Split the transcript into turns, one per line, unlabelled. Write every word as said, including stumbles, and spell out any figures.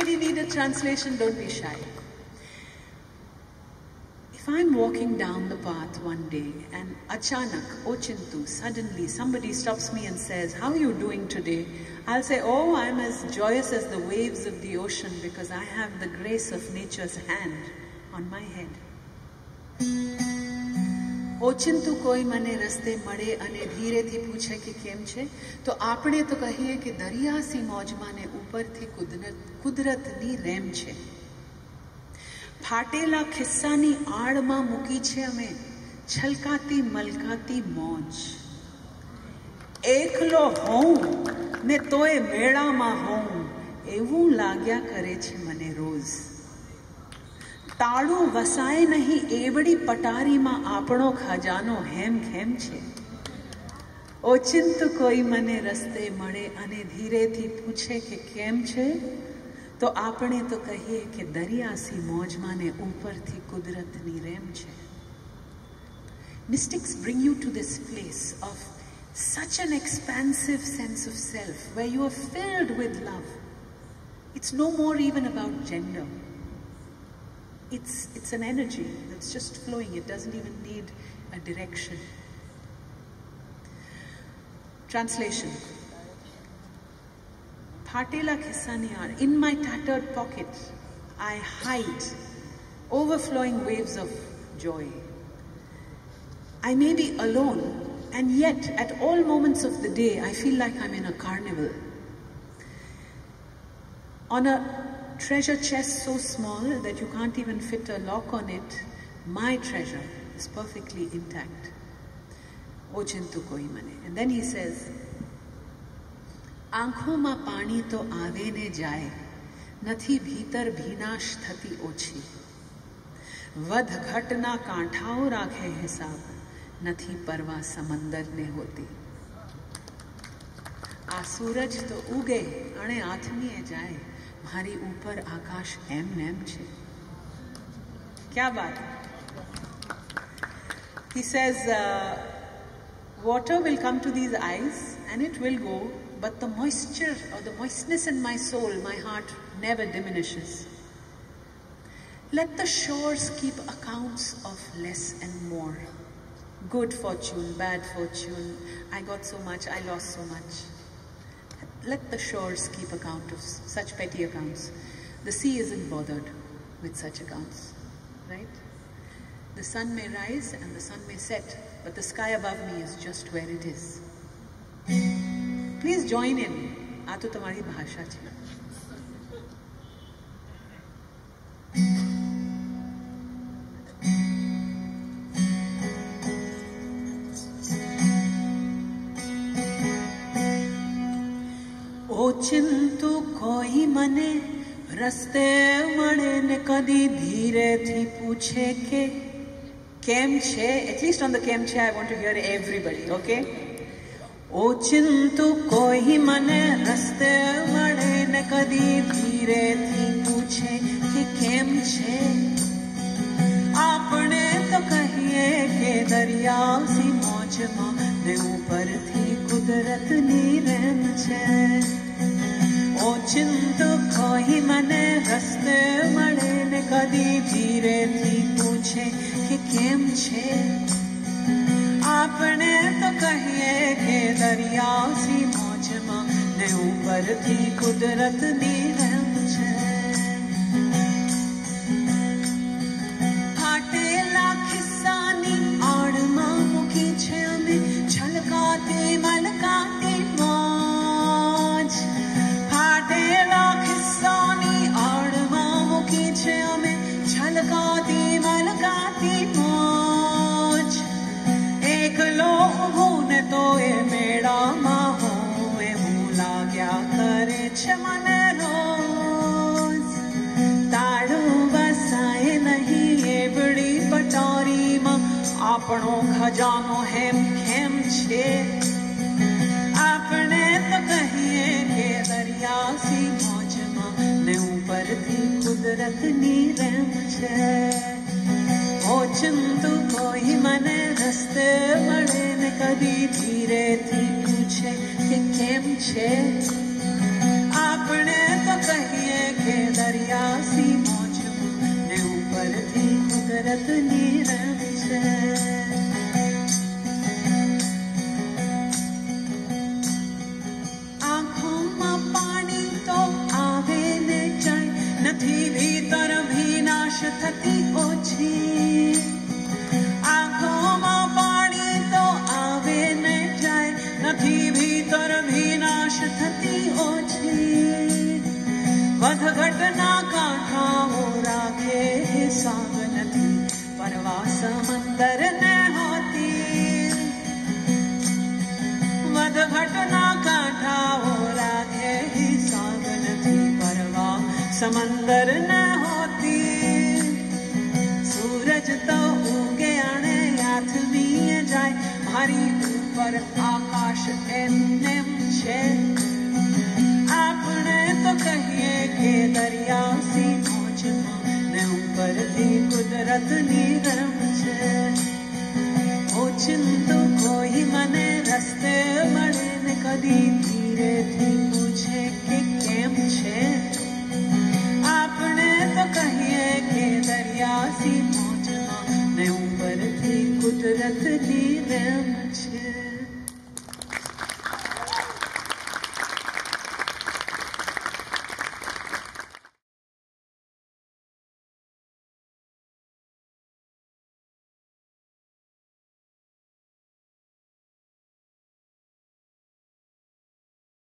really need a translation, don't be shy. If I'm walking down the path one day and achanak, ochintu, suddenly somebody stops me and says, how are you doing today? I'll say, oh, I'm as joyous as the waves of the ocean because I have the grace of nature's hand on my head. ઓચિંતું કોઈ મને રસ્તે મળે અને ધીરેથી પૂછે કે કેમ છે તો આપણે તો કહીએ કે દરિયાસી મોજમાં ને ઉપરથી કુદરત કુદરતની રેમ છે. ફાટેલા ખિસ્સાની આડમાં મૂકી છે અમે છલકાતી મલકાતી મોજ. એકલો હોઉં ને તોય મેળામાં હોઉં એવું लाग्या કરે છે મને રોજ. તાળું વસાય નહીં એવડી પટારીમાં આપણો ખજાનો હેમ ખેમ છે. ઓચિંતું કોઈ મને રસ્તે મળે અને ધીરેથી પૂછે કે કેમ છે તો આપણે તો કહીએ કે દરિયાસી મોજમાં ને ઉપરથી કુદરતની રેમ છે. Mystics bring you to this place of such an expansive sense of self where you are filled with love. It's no more even about gender. It's, it's an energy that's just flowing. It doesn't even need a direction. Translation. Phatela khissani aad. In my tattered pocket, I hide overflowing waves of joy. I may be alone, and yet at all moments of the day, I feel like I'm in a carnival. On a treasure chest so small that you can't even fit a lock on it, my treasure is perfectly intact. Ochintu koi mane. And then he says, आँखों में पानी तो आवे ने जाए, नथी भीतर भीनाश थती ओछी. वध घटना कांठाओ राखे हिसाब, नथी परवा समंदर ने होती. आ सूरज तो उगे अणे आथमीए जाए, मारी ऊपर आकाश एम नेम छे. क्या बात. He says, uh, water will come to these eyes and it will go, but the moisture or the moistness in my soul, my heart never diminishes. Let the shores keep accounts of less and more. Good fortune, bad fortune, I got so much, I lost so much. Let the shores keep account of such petty accounts. The sea isn't bothered with such accounts, right? The sun may rise and the sun may set, but the sky above me is just where it is. Please join in. આ તો તમારી ભાષા છે. ઓચિંતું કોઈ મને રસ્તે મળે ને કદી ધીરેથી પૂછે કે કેમ છે. At least on the કેમ છે, I want to hear everybody, okay? ઓચિંતું કોઈ મને રસ્તે મળે ને કદી ધીરેથી પૂછે કે કેમ છે. આપણે તો કહીએ કે દરિયાસી મોજમાં ને ઉપરથી કુદરતની રેમ છે. ઓચિંતું કોઈ મને રસ્તે મળે ને કદી ધીરેથી પૂછે કે કેમ છે. આપણે તો કહીએ કે દરિયાસી મોજમાં ને ઉપરથી કુદરતની રેમ છે. ફાટેલા ખિસ્સાની આડમાં મૂકી છે અમે છલકાતી મલકાતી મોજ. ફાટેલા ખિસ્સાની આડમાં મૂકી છે અમે છલકાતી મલકાતી મોજ. એકલો ઊભું ને તો એ મેળામાં હોઉં એવું लाग्या કરે છે મને રોજ. તાળું વસાય નહીં એવડી પટારીમાં આપણો ખજાનો હેમ ખેમ છે. આપણે તો કહીએ કે દરિયાસી મોજમાં ને ઉપરથી કુદરતની રેમ છે. ઓચિંતું કોઈ મને રસ્તે મળે ને કદી ધીરેથી પૂછે કે કેમ છે. આ आपने तो कहिए के दरिया सी मौज ने ऊपर थी कुदरत नीरव छे। आँखों में पानी तो आवे ने जाए, नथी भीतर भीनाश थती ओछी। आँखों में पानी तो आवे ने जाए, नथी भीतर भीनाश थती ओछी। वध घटना कांठाओ राखे हिसाब नथी, परवा समंदर ने होती। वध घटना कांठाओ राखे हिसाब नथी, परवा समंदर ने होती। सूरज तो उगे आने याथवीए जाए, मारी ऊपर आकाश एमनेम छे। आपने तो कहिए के दरिया सी मौज ने ऊपर थी कुदरत नीरव छे। ओचिंतु कोई मने रस्ते मळे ने कदी धीरे थी पूछे के केम छे। आपने तो कहिए के दरिया सी मौज ने ऊपर थी कुदरत नीरव